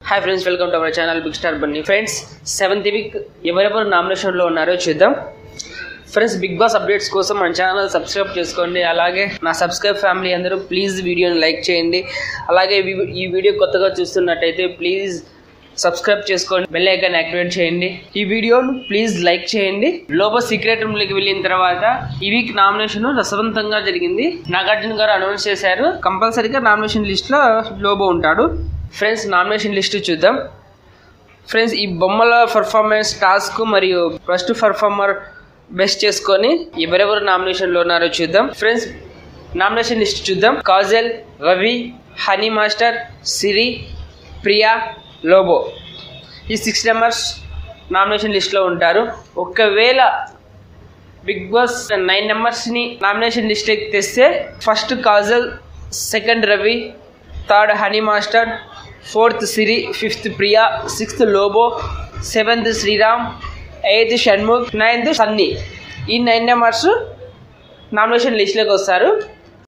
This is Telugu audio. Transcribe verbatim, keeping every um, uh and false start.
Hi friends, welcome to our channel big star Bunny. Friends, seventh week ఎవరెవరు నామినేషన్లో ఉన్నారో చూద్దాం। ఫ్రెండ్స్, బిగ్ బాస్ అప్డేట్స్ కోసం మన ఛానల్ సబ్స్క్రైబ్ చేసుకోండి। అలాగే నా సబ్స్క్రైబ్ ఫ్యామిలీ అందరూ ప్లీజ్ వీడియోని లైక్ చేయండి। అలాగే ఈ వీడియో కొత్తగా చూస్తున్నట్టయితే ప్లీజ్ సబ్స్క్రైబ్ చేసుకోండి, బెల్ ఐకాన్ యాక్టివేట్ చేయండి। ఈ వీడియోను ప్లీజ్ లైక్ చేయండి। లోబో సీక్రెట్ రూమ్ లోకి వెళ్ళిన తర్వాత ఈ వీక్ నామినేషన్ రసవంతంగా జరిగింది। నాగార్జున గారు అనౌన్స్ చేశారు, కంపల్సరీగా నామినేషన్ లిస్ట్ లో లోబో ఉంటాడు। ఫ్రెండ్స్, నామినేషన్ లిస్ట్ చూద్దాం। ఫ్రెండ్స్, ఈ బొమ్మల పర్ఫార్మెన్స్ టాస్క్ మరియు ఫస్ట్ పర్ఫార్మర్ బెస్ట్ చేసుకొని ఎవరెవరు నామినేషన్లో ఉన్నారో చూద్దాం। ఫ్రెండ్స్, నామినేషన్ లిస్ట్ చూద్దాం। కాజల్, రవి, హనీ మాస్టర్, సిరి, ప్రియా, లోబో ఈ సిక్స్ మెంబర్స్ నామినేషన్ లిస్ట్లో ఉంటారు। ఒకవేళ బిగ్ బాస్ నైన్ మెంబర్స్ని నామినేషన్ లిస్ట్కి తెస్తే first Kajal, second Ravi, third Anee master, fourth Siri, fifth Priya, sixth Lobo, seventh Sreeram, eighth Shanmukh, ninth Sunny. ఈ నైన్ మెంబర్స్ నామినేషన్ లిస్ట్లోకి వస్తారు।